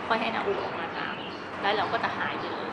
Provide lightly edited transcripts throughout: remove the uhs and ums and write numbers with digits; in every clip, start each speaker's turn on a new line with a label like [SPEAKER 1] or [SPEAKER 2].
[SPEAKER 1] ค่อยให้น้ำอุ่นออกมาตามแล้วเราก็จะหายไปเลย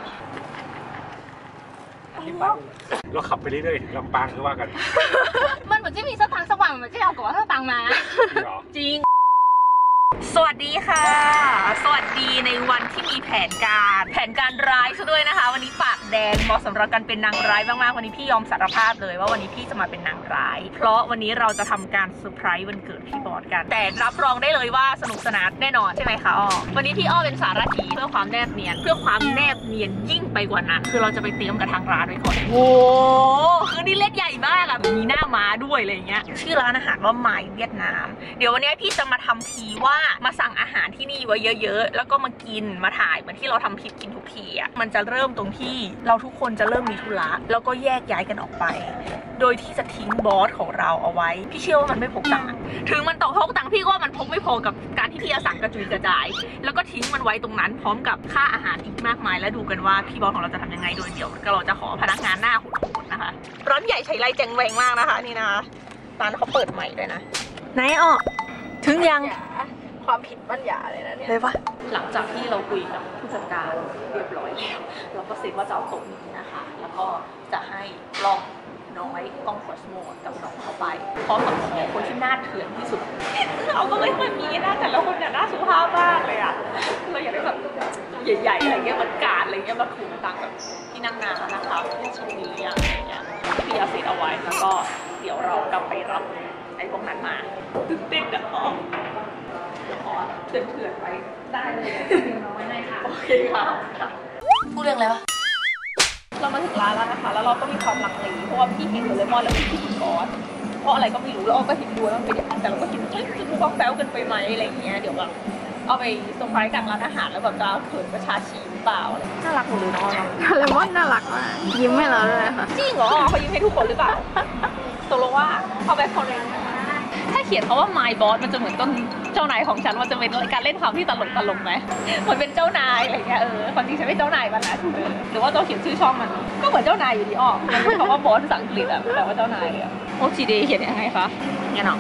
[SPEAKER 2] เราขับไปเรื่อยๆถึงลำปางคือว่ากัน
[SPEAKER 1] มันเหมือนจะมีสตางค์สว่างมันจะเอากับว่าสตางค์มาจริงสวัสดีค่ะสวัสดีในวันที่มีแผนการร้ายซะด้วยนะคะวันนี้ปากแดงเหมาะสำหรับการเป็นนางร้ายมากๆวันนี้พี่ยอมสารภาพเลยว่าวันนี้พี่จะมาเป็นนางร้ายเพราะวันนี้เราจะทำการเซอร์ไพรส์วันเกิดพี่บอสกันแต่รับรองได้เลยว่าสนุกสนานแน่นอนใช่ไหมคะอ้อวันนี้พี่อ้อเป็นสารถีเพื่อความแนบเนียนยิ่งไปกว่านั้นคือเราจะไปเตรียมกับทางร้านไว้ก่อนโอ้คือนี่เล็กใหญ่มากอะมีหน้าม้าด้วยอะไรเงี้ยชื่อร้านอาหารว่าหมายเวียดนามเดี๋ยววันนี้พี่จะมาทำทีว่ามาสั่งอาหารที่นี่ไว้เยอะๆแล้วก็มากินมาถ่ายเหมือนที่เราทำคลิปกินทุกทีอ่ะมันจะเริ่มตรงที่เราทุกคนจะเริ่มมีธุระแล้วก็แยกย้ายกันออกไปโดยที่จะทิ้งบอสของเราเอาไว้พี่เชื่อว่ามันไม่พกตังค์ถึงมันต้องพกตังค์พี่ก็ว่ามันพกไม่พอกับการที่พี่จะสั่งกระจุยกระจายแล้วก็ทิ้งมันไว้ตรงนั้นพร้อมกับค่าอาหารอีกมากมายแล้วดูกันว่าพี่บอสของเราจะทำยังไงโดยเดี๋ยวเราจะขอพนักงานหน้าโหดๆนะคะร้านใหญ่ใช้ไรแจงแวงมากนะคะนี่นะคะร้านเขาเปิดใหม่ด้วยนะไหนออกถึงยังความผิดบัญญัติเลยนะเนี่ยเลยปะหลังจากที่เราคุยกับผู้จัดการเรียบร้อยแล้วเราก็เซ็นว่าจะเอาโต๊ะนี้นะคะแล้วก็จะให้ลองน้อยกล้องคอสโมกับน้องเข้าไปพร้อมกับคนที่หน้าเถื่อนที่สุดเขาก็ไม่ค่อยมีนะแต่ละคนเนี่ยหน้าสุภาพมากเลยอ่ะเราอยากได้แบบใหญ่ๆอะไรเงี้ยมันการอะไรเงี้ยมาถูกตังแบบที่นั่งนานนะคะที่ชุดนี้อะไรเงี้ยพี่เอาเสร็จเอาไว้แล้วก็เดี๋ยวเรากลับไปรับไอ้พวกนั้นมาตื่นเต้นกับเขาขอเถื่อนๆไปได้เลยน้อยได้ค่ะโอเคค่ะพูดเรื่องอะไรวะเรามาถึงร้านแล้วนะคะแล้วเราก็มีความลังเลเพราะว่าพี่เห็นเลมอนแล้วพี่คิดถึงบอสเพราะอะไรก็ไม่รู้แล้วก็เห็นดูแล้วมันเป็นอย่างนั้นแต่เราก็คิดจะดูบ้องแป๊วกันไปไหมอะไรอย่างเงี้ยเดี๋ยวแบบเอาไปส่งไปกลางร้านอาหารแล้วแบบจะเขินประชาชีหรือเปล่าน่ารักหมดเลยน้อง
[SPEAKER 3] เลมอนน่ารักมากยิ้มให้เราด้วยค่ะ
[SPEAKER 1] จริงเหรอเขายิ้มให้ทุกคนหรือเปล่าตกลงว่าเอาไปคอมเมนต์ถ้าเขียนเขาว่า my boss มันจะเหมือนต้นเจ้านายของฉันมันจะเป็นการเล่นคำที่ตลกไหมมันเป็นเจ้านายอะไรเงี้ยความจริงฉันไม่เจ้านายมันนะหรือว่าตัวเขียนชื่อช่องมันก็เหมือนเจ้านายอยู่ดีออกมันเป็นคำว่าบอสภาษาอังกฤษอะแปลว่าเจ้านายอะโอ้จีเดเขียนยังไงคะงั้นหรอ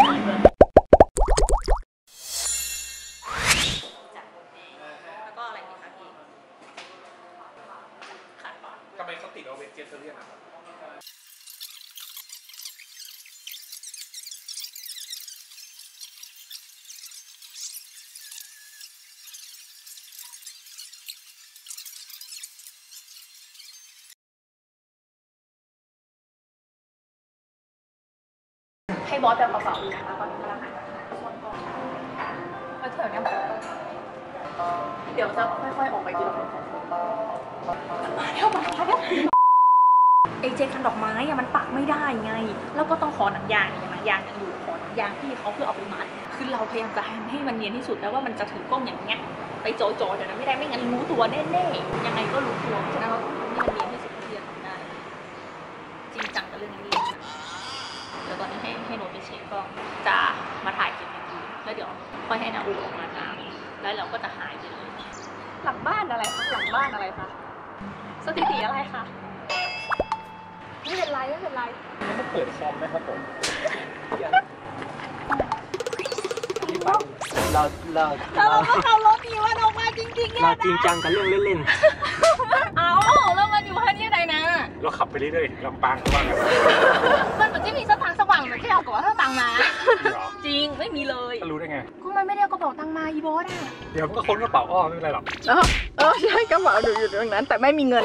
[SPEAKER 1] แล้วก็อะไรอีกคะพี่
[SPEAKER 2] ทำไมเขาติดเอาเวจเจเทเรียนอะ
[SPEAKER 1] ให้บอสแบบเบาๆนะคะตอนนี้กำลังหาส่วนก่อนมาเถอะเนี่ยเดี๋ยวจะค่อยๆออกไปทีละคนมาแล้วเจคันดอกไม้อะมันปักไม่ได้ไงแล้วก็ต้องขอหนังยางอย่างหนังยางยังอยู่ขอหนังยางที่เขาเพื่อเอาไปมัดคือเราพยายามจะให้มันเนียนที่สุดแล้วว่ามันจะถือกล้องอย่างเงี้ยไปโจเดี๋ยวนั้นไม่ได้ไม่งั้นรู้ตัวแน่ๆยังไงก็รู้ตัวฉะนั้นเราต้องทำให้มันเนียนที่สุดที่จะทำได้จริงจังกับเรื่องนี้เดี๋ยวตอนนี้ให้โน้ตไปเช็คก็จะมาถ่ายคลิปอย่างอื่นแล้วเดี๋ยวค่อยให้น้ำอุ่นออกมาตามแล้วเราก็จะหายไปเลยหลังบ้านอะไรคะหลังบ้านอะไรคะสถิติอะไรคะไม่เป็นไร
[SPEAKER 2] มันเปิดคอมไหมครับผม
[SPEAKER 4] เรา
[SPEAKER 1] ก็เขาลบอีวันออกมาจริงๆเนี่ย
[SPEAKER 4] เราจริงจังกับเรื่องเล่น
[SPEAKER 1] ๆเอาแล้วมันอยู่แค่นี้ไหนนะ
[SPEAKER 2] เราขับไปเรื่อยๆถึงลำปางคือว่ากัน
[SPEAKER 1] มันเหมือนจะมีสตางค์สว่างมันแค่เอากับว่าสตางค์มาจริงไม่มีเลย
[SPEAKER 2] รู้ได้ไง
[SPEAKER 1] ก็มันไม่ได้เอากระเป๋าตังค์มาอีบอสอะ
[SPEAKER 2] เดี๋ยวก็ค้นกระเป๋าอ้อไม่เป็นไรหรอก
[SPEAKER 3] ใช่กระเป๋าอยู่ตรงนั้นแต่ไม่มีเงิน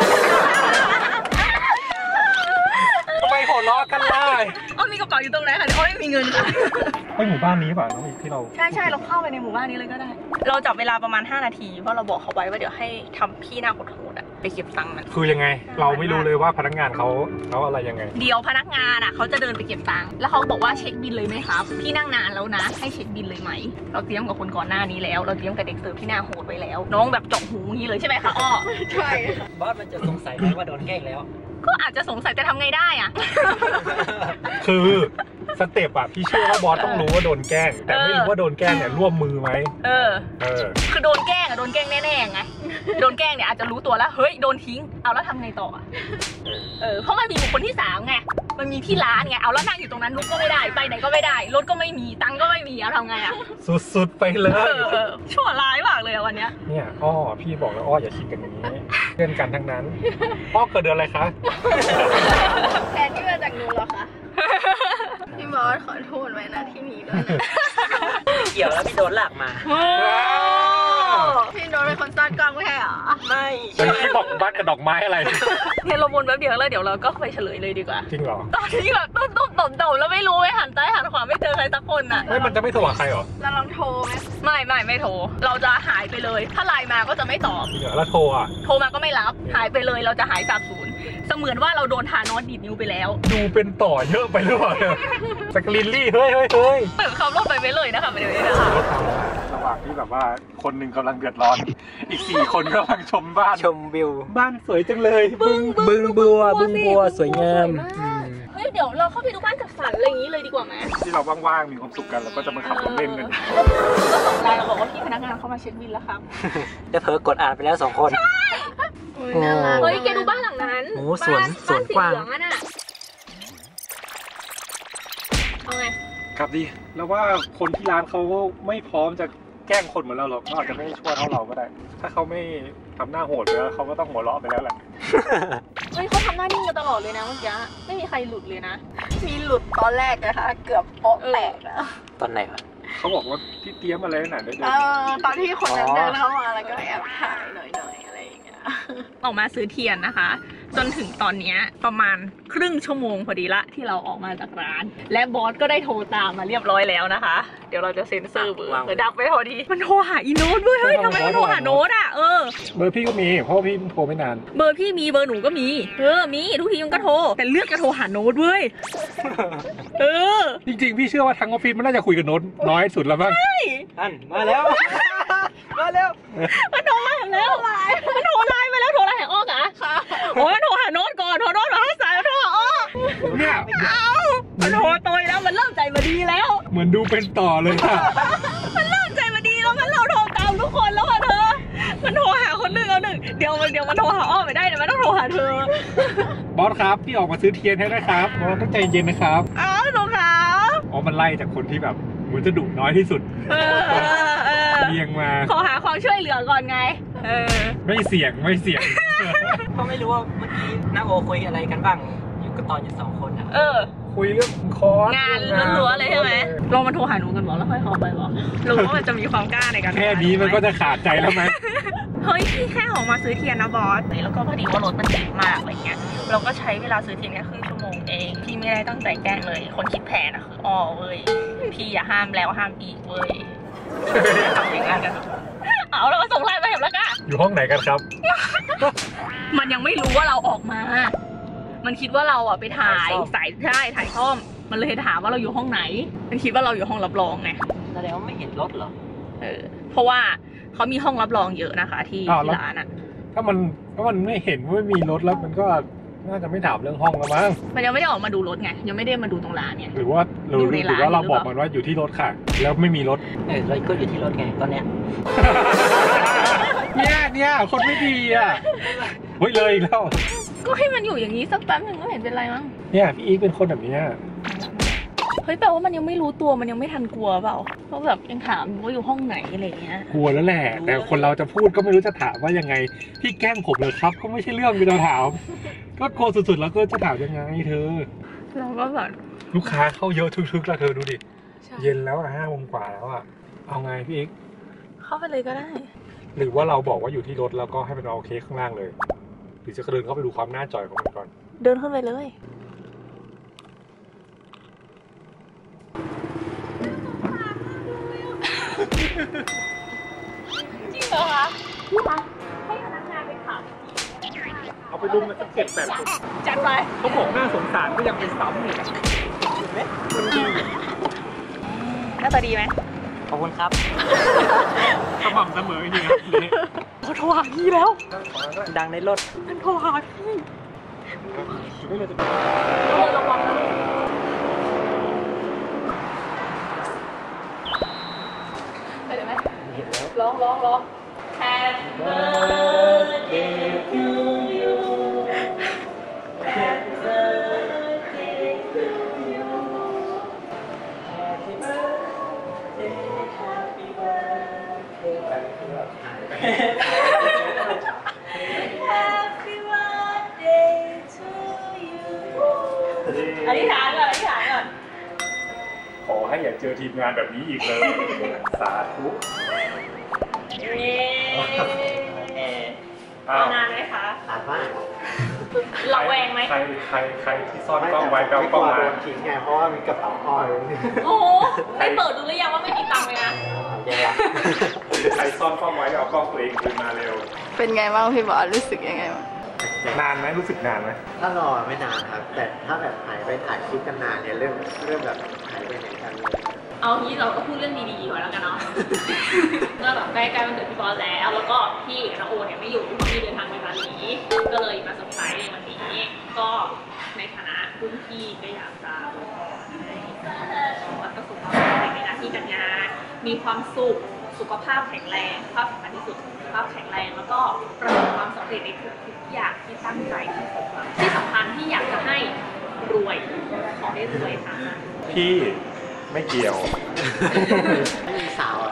[SPEAKER 2] ทำไมหัวเราะกันล่ะ
[SPEAKER 1] มีกระเป๋าอยู่ตรงไหนคะไม่มีเงิน
[SPEAKER 2] ไปหมู่บ้านนี้ป่ะน้องอีกที่เรา
[SPEAKER 1] ใช่เราเข้าไปในหมู่บ้านนี้เลยก็ได้เราจับเวลาประมาณ5 นาทีเพราะเราบอกเขาไว้ว่าเดี๋ยวให้ทำพี่หน้าโหดๆไปเก็บตังค์มัน
[SPEAKER 2] คือยังไงเราไม่รู้เลยว่าพนักงานเขาอะไรยังไง
[SPEAKER 1] เดี๋ยวพนักงานอ่ะเขาจะเดินไปเก็บตังค์แล้วเขาบอกว่าเช็คบิลเลยไหมครับพี่นั่งนานแล้วนะให้เช็คบิลเลยไหมเราเตรียมกับคนก่อนหน้านี้แล้วเราเตรียมกับเด็กเสิร์ฟที่หน้าโหดไว้แล้วน้องแบบจ่องหูงี้เลยใช่ไหมคะอ้อ
[SPEAKER 3] ใช่
[SPEAKER 4] บอสมันจะสงสัยไหมว่าโดนแกล้งแล้ว
[SPEAKER 1] ก็อาจจะสงสัยแต่ทำไงได้อ่ะ
[SPEAKER 2] คือสเต็ปอะพี่เชื่อว่าบอสต้องรู้ว่าโดนแกล้งแต่ไม่รู้ว่าโดนแกล้งเนี่ยร่วมมือไหม
[SPEAKER 1] คือโดนแกล้งอะโดนแกล้งแน่ๆไงโดนแกล้งเนี่ยอาจจะรู้ตัวแล้วเฮ้ยโดนทิ้งเอาแล้วทำไงต่อเพราะมันมีบุคคลที่3ไงมันมีที่ร้านไงเอาแล้วนั่งอยู่ตรงนั้นลุกก็ไม่ได้ไปไหนก็ไม่ได้รถก็ไม่มีตังค์ก็ไม่มีเอาทำไงอะ
[SPEAKER 2] สุดๆไปเลย
[SPEAKER 1] ชั่วร้ายมากเลยวันเนี้ย
[SPEAKER 2] เนี่ยอ้อพี่บอกแล้วอ้ออย่าคิดกันอย่างนี้เพื่อนกันทั้งนั้นอ้อเกิดเดือนอะไรคะ
[SPEAKER 3] แทนที่มาจากหนูเหรอคะพี่บอสขอโทษไว้นะที่นี้ด้วย
[SPEAKER 4] เกี่ยวแล้วพี่โดนลากมา
[SPEAKER 3] พี่โดนเป็นคนซ่อนกล้องไม่ใช่หรอ
[SPEAKER 4] ไม่
[SPEAKER 2] พี่บอกบ้านกระดอกไม้อะไร
[SPEAKER 1] เนี่ยเราวนแป๊บเดียวแล้วเดี๋ยวเราก็ไปเฉลยเลยดีกว่า
[SPEAKER 2] จริงเหรอ
[SPEAKER 1] ตอนที่แบบตุ้มๆต่อมๆแล้วไม่รู้ไม่หันซ้ายหันขวาไม่เจอใครสักคนอ่ะ
[SPEAKER 2] ไม่มันจะไม่โทรหาใครหรอ
[SPEAKER 3] เราลองโทรไหม
[SPEAKER 1] ไม่โทรเราจะหายไปเลยถ้าไลน์มาก็จะไม่ตอบ
[SPEAKER 2] แล้วโทรอ่ะ
[SPEAKER 1] โทรมาก็ไม่รับหายไปเลยเราจะหายสาบสูญเสมือนว่าเราโดนทานอสดีดนิ้วไปแล้ว
[SPEAKER 2] ดูเป็นต่อเยอะไปหรือเปล่าสกลินลี่เฮ้ย
[SPEAKER 1] เปิดขับรถไปไม่เลยนะคะเดี๋ยวนี้นะคะ
[SPEAKER 2] ระหว่างที่แบบว่าคนหนึ่งกำลังเดือดร้อนอีก4 คนกำลังชมบ้าน
[SPEAKER 4] ชมวิว
[SPEAKER 2] บ้านสวยจังเลย
[SPEAKER 4] บึ้งบัวสวยงาม
[SPEAKER 1] เฮ้ยเดี๋ยวเราเข้าไปดูบ้านจัดสรรอะไรอย่างนี้เลยดีกว่าไหม
[SPEAKER 2] ที่เราว่างๆมีความสุขกันแล้วก็จะมาขับรถเล่นกัน
[SPEAKER 1] ก็ส่งไลน์เราบอกว่าพี่พนักงานเข้ามาเช็คบิลแล้วครับ
[SPEAKER 4] จะเผลอกดอ่านไปแล้ว2 คน
[SPEAKER 1] ใช่เฮ้ยแกดูบ้านหลังนั้น
[SPEAKER 4] โอ้สวนกว้าง
[SPEAKER 1] เอาไง
[SPEAKER 2] ครับดีแล้วว่าคนที่ร้านเขาไม่พร้อมจะแกล้งคนเหมือนเราหรอกเขาอาจจะไม่ช่วยเท่าเราก็ได้ถ้าเขาไม่ทำหน้าโหดไปแล้วเขาก็ต้องหัวเราะไปแล้วแหละ
[SPEAKER 1] เฮ้ยเขาทำหน้านิ่งกันตลอดเลยนะเมื่อกี้ไม่มีใครหลุดเลยนะ
[SPEAKER 3] มีหลุดตอนแรกนะคะเกือบโป๊ะแตกแล้ว
[SPEAKER 4] ตอนไหนวะ
[SPEAKER 2] เขาบอกว่าที่เตรียมอะไรหนาด้วย
[SPEAKER 3] ตอนที่คนนั้นเดินเข้ามาแล้วก็แอบถ่ายหน่อยอะไรอย่างเงี้ย
[SPEAKER 1] ออกมาซื้อเทียนนะคะจนถึงตอนนี้ประมาณครึ่งชั่วโมงพอดีละที่เราออกมาจากร้านและบอสก็ได้โทรตามมาเรียบร้อยแล้วนะคะเดี๋ยวเราจะเซ็นเซอร์เบอร์ดับไปพอดีมันโทรหาอีโน้ตด้วยเฮ้ยทำไมมันโทรหาโน้ตอ่ะ
[SPEAKER 2] เบอร์พี่ก็มีเพราะพี่โทรไม่นาน
[SPEAKER 1] เบอร์พี่มีเบอร์หนูก็มีมีทุกทีมันก็โทรแต่เลือกจะโทรหาโน้ตเว้ย
[SPEAKER 2] จริงๆพี่เชื่อว่าทั้งออฟฟิศมันน่าจะคุยกับโน้ตน้อยสุดแล้วบ้าง
[SPEAKER 4] อันมาแล้ว
[SPEAKER 1] มันโทรมาแล้วมันโทรไลน์มาแล้วโทรไลน์หาอ้อค่ะโอ้ยโทรหาโน้ตก่อนโทรโน้ตหาสายโทรหาอ้อ
[SPEAKER 2] เนี่ย
[SPEAKER 1] มันโทรตัวแล้วมันเริ่มใจมาดีแล้ว
[SPEAKER 2] เหมือนดูเป็นต่อเลยค่ะ
[SPEAKER 1] มันเริ่มใจมาดีแล้วงั้นเราโทรตามทุกคนแล้วอ่ะเธอมันโทรหาคนหนึ่งเอาหนึ่งเดี๋ยวมันโทรหาอ้อไม่ได้เดี๋ยวมันต้องโทรหาเธ
[SPEAKER 2] อบอสครับพี่ออกมาซื้อเทียนให้นะครับบอสต้องใจเย็นนะครับ
[SPEAKER 1] โทรครับ
[SPEAKER 2] มันไล่จากคนที่แบบเหมือนจะดุน้อยที่สุดเรียงมา
[SPEAKER 1] ขอหาความช่วยเหลือก่อนไง
[SPEAKER 2] ไม่เสี่ยง
[SPEAKER 4] เพราะไม่รู้ว่าเมื่อกี้น้าโอคุยอะไรกันบ้างอยู่กับตอนอยู่2 คน
[SPEAKER 2] คุยเรื่องคอร์ส
[SPEAKER 1] งานล้วนๆเลยใช่ไหมลองมาโทรหาหนูกันบอกแล้วค่อยขอไปบอกรู้ว่ามันจะมีความกล้าในการ
[SPEAKER 2] แค่นี้มันก็จะขาดใจแล้วไหม
[SPEAKER 1] เฮ้ยพี่แค่ออกมาซื้อเทียนนะบอสแล้วก็พอดีว่ารถมันติดมากอะไรเงี้ยเราก็ใช้เวลาซื้อเทียนแค่ครึ่งชั่วโมงเองพี่ไม่ได้ตั้งใจแกล้งเลยคนคิดแผนอะคืออ้อเว้ยพี่อย่าห้ามแล้วห้ามอีกเว้ยทำอย่างนั้นกันเอาเราก็ส่งไลน์มาเห็นแล้วกัน
[SPEAKER 2] อยู่ห้องไหนกันครับ
[SPEAKER 1] มันยังไม่รู้ว่าเราออกมามันคิดว่าเราไปถ่ายสายใช่ถ่ายซ่อมมันเลยถามว่าเราอยู่ห้องไหนมันคิดว่าเราอยู่ห้องรับรองไง
[SPEAKER 4] แสดงว่าไม่เห็นรถเหรอ
[SPEAKER 1] เพราะว่าเขามีห้องรับรองเยอะนะคะที่ร้านอะ
[SPEAKER 2] ถ้ามันไม่เห็นว่าไม่มีรถแล้วมันก็น่าจะไม่ถามเรื่องห้องแล้วมั้ง
[SPEAKER 1] มันยังไม่ได้ออกมาดูรถไงยังไม่ได้มาดูตรงร้านเนี่ย
[SPEAKER 2] หรือว่าเราบอกมันว่าอยู่ที่รถค่ะแล้วไม่มีรถ
[SPEAKER 4] เราก็อยู่ที่รถไงตอนเนี้ย
[SPEAKER 2] เนี่ยคนไม่ดีอ่ะเฮ้ยเลยแล้ว
[SPEAKER 1] ก็ให้มันอยู่อย่างนี้สักแป๊บนึงก็เห็นเป็นไรมั้ง
[SPEAKER 2] เนี่ยพี่อีกเป็นคนแบบนี้
[SPEAKER 1] เฮ้ยแปลว่ามันยังไม่รู้ตัวมันยังไม่ทันกลัวเปล่าเพราะแบบยังถามว่าอยู่ห้องไหนอะไรเงี้ย
[SPEAKER 2] กลัวแล้วแหละแต่คนเราจะพูดก็ไม่รู้จะถามว่ายังไงพี่แกล้งผมเลยครับก็ไม่ใช่เรื่องที่เราถามก็กลัวสุดๆแล้วก็จะถามยังไงเธอ
[SPEAKER 1] เราก็แบบ
[SPEAKER 2] ลูกค้าเข้าเยอะทึกๆแล้วเธอดูดิเย็นแล้ว5 โมงกว่าแล้วอ่ะเอาไงพี่อีก
[SPEAKER 1] เข้าไปเลยก็ได้
[SPEAKER 2] หรือว่าเราบอกว่าอยู่ที่รถแล้วก็ให้มันเอาเค้กข้างล่างเลยหรือจะเดินเข้าไปดูความน่าจ่อยของมันก่อน
[SPEAKER 1] เดินเข้าไปเลยจริงเหรอคะพี่คะให้พนักงานไปขับ
[SPEAKER 2] เอาไปลุมกันสัก7-8 คน
[SPEAKER 1] จัดไป
[SPEAKER 2] เขาบอกน่าสงสารก็ยังเป็นซ้ำอีกเห็นไหมมันดี
[SPEAKER 1] หน้าตาดีไหม
[SPEAKER 4] ขอบคุณครับ
[SPEAKER 2] สม่ำเสมอจริงครับ
[SPEAKER 1] เขาโทรหาพี่แล้ว
[SPEAKER 4] ดังในรถ
[SPEAKER 1] มันโทรหาพี่ระวังนะไปเลยไหมร้อง Happy birthday to you Happy birthday Happy birthday to you อธิษฐานก่อนอธิษฐานก่อน
[SPEAKER 2] ขอให้อย่าเจอทีมงานแบบนี้อีกเลย สาธุ
[SPEAKER 1] รอนานไหมคะ
[SPEAKER 4] ถามว่า
[SPEAKER 1] ระแวงไหม
[SPEAKER 2] ใครที่ซ่อนกล้องไว้แปลว่ากล้องมา
[SPEAKER 4] โดนทิ้งไงเพราะว่ามีกระเป๋าอ้อย
[SPEAKER 1] โอ้ได้เปิดดูหรือยังว่าไม่มีตังค์เลยนะ
[SPEAKER 4] แย่
[SPEAKER 2] ใครซ่อนกล้องไว้เอากล้องตัวเองคืนมาเร็ว
[SPEAKER 3] เป็นไงบ้างพี่บอสรู้สึกยังไงบ้าง
[SPEAKER 2] นานไหมรู้สึกนานไหม
[SPEAKER 4] ถ้ารอไม่นานครับ แต่ถ้าแบบหายไปถ่ายคลิปกันนานเนี่ยเริ่มแบบหายไปไหนกันเลย
[SPEAKER 1] เอางี้เราก็พูดเรื่องดีๆก่อนแล้วกันเนาะ ก็แบบใกล้ๆวันเกิดพี่บอสแล้วก็พี่กับน้องโอเนี่ยไม่อยู่พี่เดินทางไปบาหลีก็เลยมาเซอร์ไพรส์ในวันนี้ ก็ในฐานะรุ่นพี่ก็อยากจะอวยพรให้วัดประสบความสำเร็จในหน้าที่การงานมีความสุขสุขภาพแข็งแรงภาพสำคัญที่สุดสุขภาพแข็งแรงแล้วก็ประสบความสำเร็จในทุกๆอย่างที่ตั้งใจที่สำคัญที่อยากจะให้รวยขอให้รวยค่ะ
[SPEAKER 2] พี่ไม่เกี่ยว
[SPEAKER 4] ไม่มีสาวอ่ะ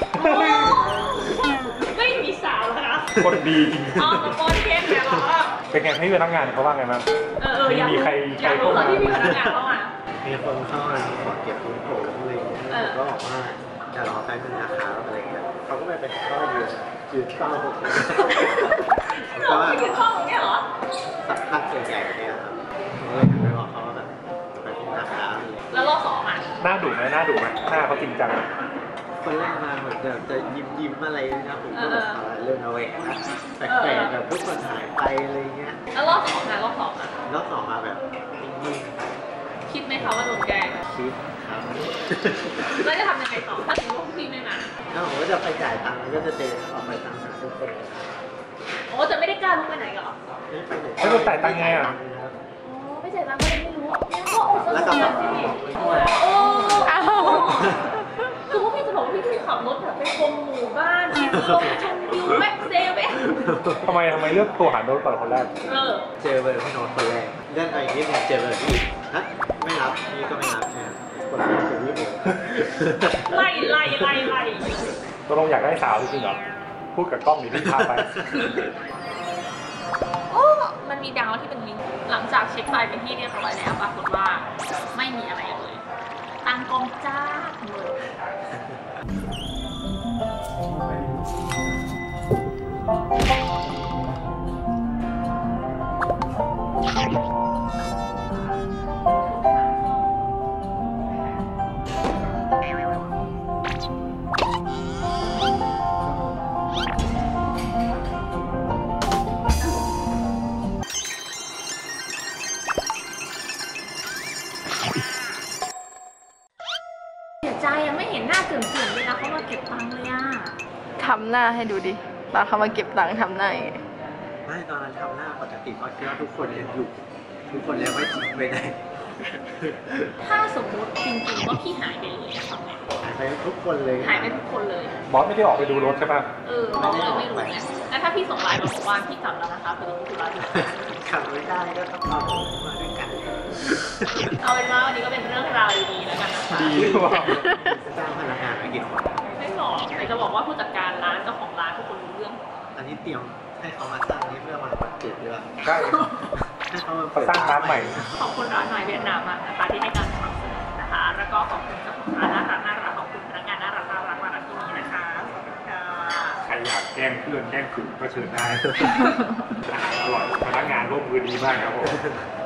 [SPEAKER 1] ไม่มีสาวแล้วนะ
[SPEAKER 2] คนดีจริง
[SPEAKER 1] อ๋อมาป้อนเค้กเนี่ยเหรอ
[SPEAKER 2] เป็นไงให้พนักงานเขาว่าไงบ้าง
[SPEAKER 1] อยาก
[SPEAKER 2] มี
[SPEAKER 1] รู้
[SPEAKER 2] ใคร
[SPEAKER 1] อยากรู้ตอนที่มีพนักงานเข้ามา
[SPEAKER 4] มีคนเข้ามาขอเก็บของผมอะไรอย่างเงี้ยผมก็บอกว่าจะรอแป๊บนึงนะครับอะไรเงี้ยเขาก็ไปเป็นข้อยืนเฝ้าผม
[SPEAKER 1] หรอไปกินข้าวตรงเนี้ยเหรอ
[SPEAKER 4] สักพักส่วนใหญ่เนี่ยครับผมก็เลยหันไปบอกเขาว่าแบบไปเป็นนะครับ
[SPEAKER 1] แล้วรอบสองอ่ะ
[SPEAKER 2] หน้าดุไหมหน้าดุไหมหน้าเขาจริงจังไหม
[SPEAKER 4] คนแรกมาเหมือนแบบจะยิ้มอะไรนะผมก็แบบเรื่องเอาไว้นะแปลกๆแบบทุกคนหายไปอะไรเงี้ย
[SPEAKER 1] แล้วรอบสองอ่ะรอบสองอ่ะ
[SPEAKER 4] รอบสองมาแบบนิ่ง
[SPEAKER 1] คิดไหมคะว่าโดนแกล้ง
[SPEAKER 4] ๆคิดครับ
[SPEAKER 1] แล้วจะทำยังไงต่อถ้าสมมติว่าพี่ไม่มา
[SPEAKER 4] ถ้าผมก็จะไปจ่ายตังค์แล้วก็จะเดินออกไปตามหาทุกคน
[SPEAKER 1] โอ้จะไม่ได้กล้าลุกไปไหนเหรอ
[SPEAKER 4] ไม่ไปไหน
[SPEAKER 2] แล้วจะจ่ายตังค์ไงอ่ะ
[SPEAKER 1] อ๋อไม่จ่ายตังค์ก็เลยไม่รู้อ่ะงั้นก็โอ้
[SPEAKER 4] แล้ว
[SPEAKER 1] ส
[SPEAKER 4] ก็
[SPEAKER 1] บา
[SPEAKER 4] แบ
[SPEAKER 1] ย
[SPEAKER 4] บ
[SPEAKER 1] สิ
[SPEAKER 4] โอ้
[SPEAKER 1] โอ้
[SPEAKER 3] อ้าว
[SPEAKER 1] คือว่าพี่จะบอกว่าพี่ขับรถแบบไปชมหมู่บ้านลงชมวิวแม็กเซเว่น
[SPEAKER 2] ทำไมเลือกตัวหาโดนก่อนคนแรก
[SPEAKER 4] เจอเบอร์พี่โน้ตคนแรกเลื่อนไปอีกนิดนึงเจอเบอร์พี่ฮะไม่รับนี่ก็ไม่รับใช่ไหมคนที่ถึงนี่ผม
[SPEAKER 1] ไล่
[SPEAKER 2] ตกลงอยากได้สาวจริงๆเหรอ พูดกับกล้องหรือพี่พาไป
[SPEAKER 1] โอ้มันมีดาวที่เป็นลิงก์หลังจากเช็คไฟล์เป็นที่เรียบร้อยแล้วปรากฏว่าไม่มีอะไรเลยตังกองจ้าเลย เสียใจอะไม่เห็นหน้าเตื่นๆเลยนะเขามาเก็บตังค์เลยอะ
[SPEAKER 3] ทำหน้าให้ดูดิตอนเขามาเก็บตังค์ทำหน้ายังไง
[SPEAKER 4] ไม่ตอนนั้นทำหน้าปกติเพราะคิดว่าทุกคนยังอยู่ทุกคนยังไม่ทิ้งไปไหน
[SPEAKER 1] ถ้าสมมติจริงๆว่าพี่หายไปเลยอะทำไง
[SPEAKER 4] หายไปทุกคนเลย
[SPEAKER 1] หายไปทุกคนเลย
[SPEAKER 2] บอสไม่ได้ออกไปดูรถใช่ป่ะ
[SPEAKER 1] เราก็เลยไม่รู้ไงแล้วถ้าพี่ส่งไลน์มาบอกว่าพี่กลับแล้วนะคะคือธุระอยู่
[SPEAKER 4] ขับไม่ได้ก็ต้องเอามาด้วยกัน
[SPEAKER 1] เอาเป็นว่าวันนี้ก็เป็นเรื่องราวดีๆแล้วกันนะคะ
[SPEAKER 2] ดีหรือเปล่า
[SPEAKER 4] จ้างพนักงานไปกี่คน
[SPEAKER 1] ไม่บอกแต่จะบอกว่าผู้จัดการร้านเจ้าของร้านทุกคนรู้เรื่อง
[SPEAKER 4] อันนี้เตรียมให้เขามาตั้งนี้เพื่อมาวันเกิดด้วย
[SPEAKER 2] ใช่
[SPEAKER 4] ให้เขามา
[SPEAKER 2] เขาสร้างร้านใหม่
[SPEAKER 1] ขอบคุณร้านหน่อยเวียดนามมากนะคะที่ให้การสนับสนุนนะคะ แล้วก็ขอบคุณเจ้าของร้านน่ารักขอบคุณพนักงานน่ารักมาณที่นี้นะคะสวัสดีค่ะ
[SPEAKER 2] ใครอยากแกล้งเพื่อนแกล้งฝูงก็เชิญได้ อาหารอร่อยพนักงานร่วมมือดีมากครับผม